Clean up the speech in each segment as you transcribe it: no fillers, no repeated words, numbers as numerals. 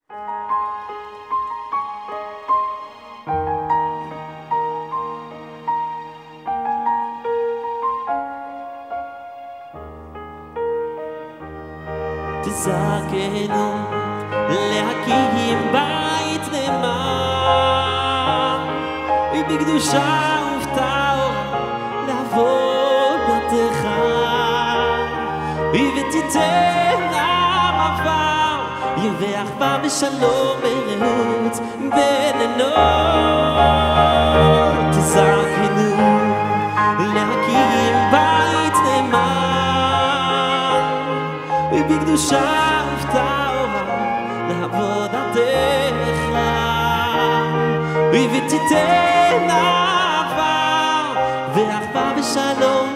תזכנו להקים בית נאמן ובקדושה ובטהרה לעבודתך ותיתן אהבה ואחווה ושלום ורעות בינינו. תזכנו להקים בית נאמן ובקדושה ובטהרה לעבודתך ותיתן אהבה ואחווה ושלום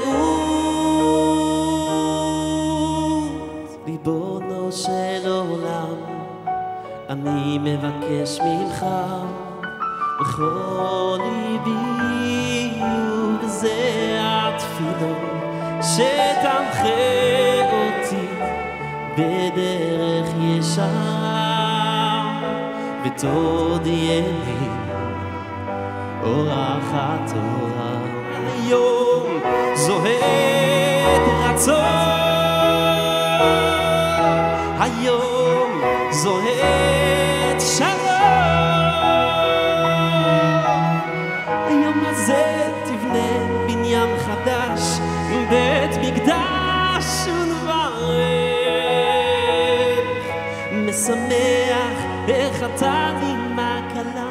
ורעות. ריבונו של עולם, אני מבקש ממך בכל ליבי ובזה התפילה שתמחה אותי בדרך ישר ותודיעני אורחת תורה. היום זוהר רצון, היום זוהר שלום, היום הזה תבנה בניין חדש, בית מקדש ונברך, משמח איך אתה עם הקלה.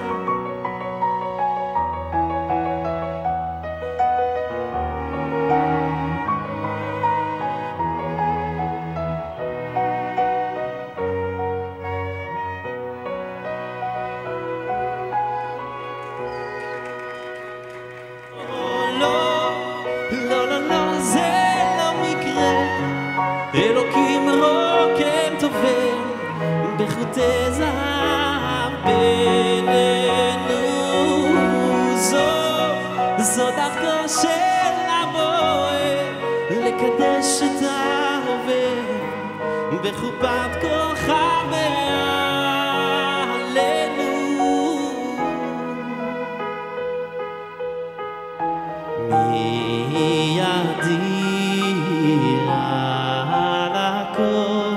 אלוקים רוקם טובל בחוטי זהב בינינו, זו דרכו של הבורא לקדש את ההווה בחופת כוכביה עלינו. מי ידיר על הכל,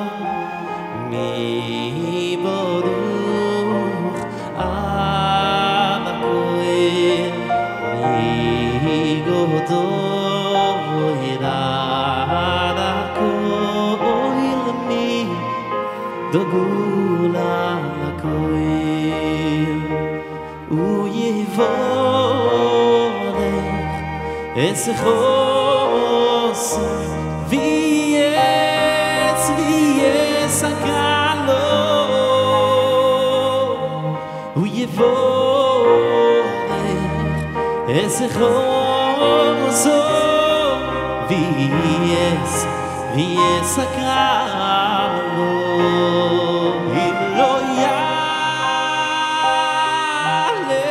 מי ברוך על הכהן, מי גדול על הכהן, מי דגול על הכהן. הוא יבורך איזה חוסר ויסקרא לו, הוא יבורך איזה חוסר ויסקרא לו. אם לא יעלה,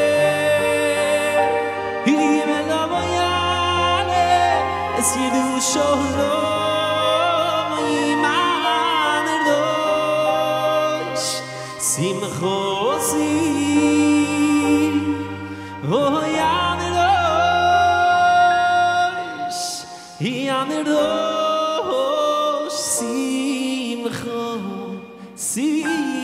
אם לא יעלה, אז ידעו שלום עימן אלוהיש שמחו עושים עימן אלוהיש, עימן אלוהיש שמחו עושים.